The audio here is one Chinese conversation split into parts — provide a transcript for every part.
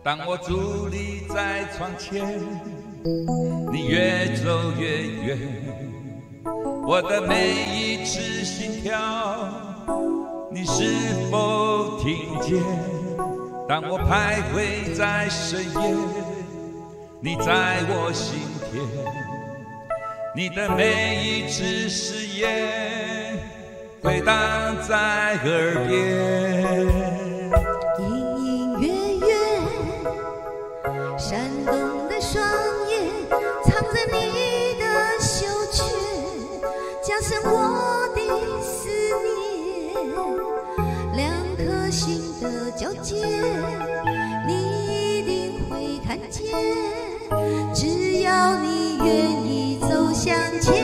当我伫立在窗前，你越走越远，我的每一次心跳，你是否听见？当我徘徊在深夜，你在我心田，你的每一次誓言回荡在耳边。 闪动的双眼藏着你的羞怯，加深我的思念。两颗心的交界，你一定会看见。只要你愿意走向前，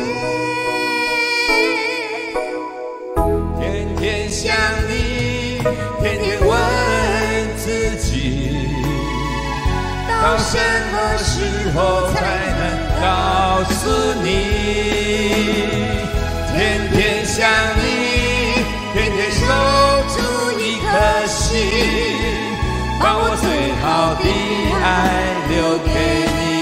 天天想你，天天问自己。到什么时候才能告诉你？天天想你，天天守住一颗心，把我最好的爱留给你。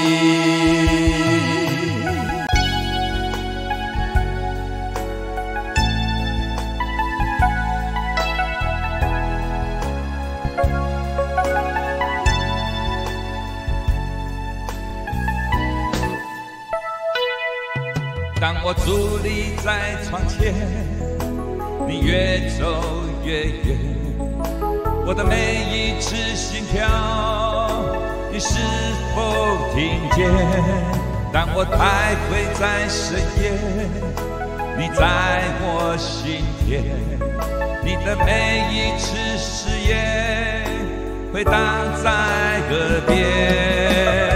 当我伫立在窗前，你越走越远，我的每一次心跳，你是否听见？当我徘徊在深夜，你在我心田，你的每一次誓言回荡在耳边。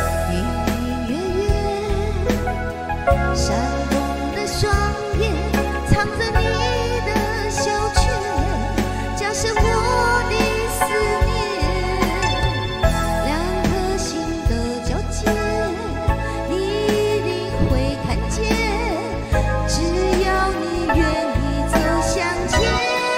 闪动的双眼藏着你的羞怯，加深我的思念。两颗心的交界，你一定会看见。只要你愿意走向前，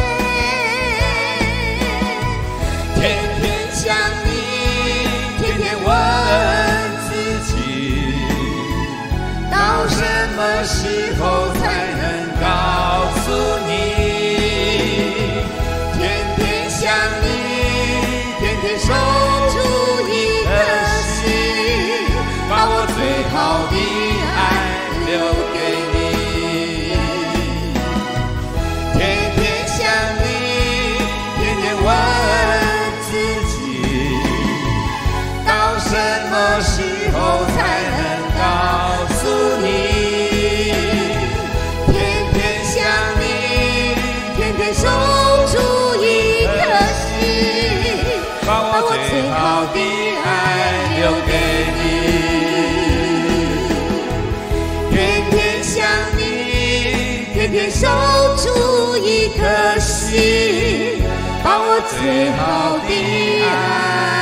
天天想你，天天问自己，到什么时候才能告诉你？天天想你，天天守住一颗心，把我最好的爱留给你。天天想你，天天问自己，到什么时候才能告诉你？守住一颗心，把我最好的爱留给你。天天想你，天天守住一颗心，把我最好的爱